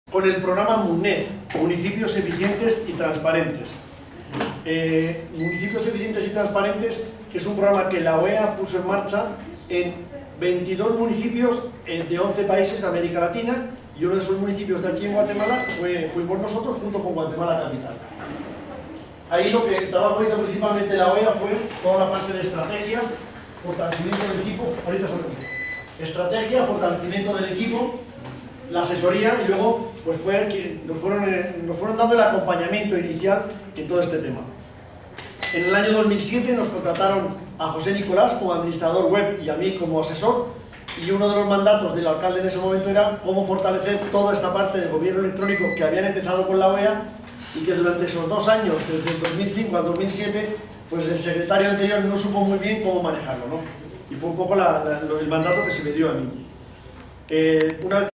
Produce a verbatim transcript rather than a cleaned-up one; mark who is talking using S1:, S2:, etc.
S1: con el programa MUNET, Municipios Eficientes y Transparentes. Eh, Municipios Eficientes y Transparentes es un programa que la O E A puso en marcha en veintidós municipios eh, de once países de América Latina, y uno de esos municipios de aquí en Guatemala fue, fuimos nosotros junto con Guatemala Capital. Ahí lo que el trabajo hizo principalmente la O E A fue toda la parte de estrategia, fortalecimiento del equipo, ahorita sabemos, estrategia, fortalecimiento del equipo, la asesoría, y luego pues fue que nos fueron, nos fueron dando el acompañamiento inicial en todo este tema. En el año dos mil siete nos contrataron a José Nicolás como administrador web y a mí como asesor, y uno de los mandatos del alcalde en ese momento era cómo fortalecer toda esta parte de gobierno electrónico que habían empezado con la O E A y que durante esos dos años, desde el dos mil cinco al dos mil siete, pues el secretario anterior no supo muy bien cómo manejarlo, ¿no? Y fue un poco la, la, el mandato que se me dio a mí. Eh, una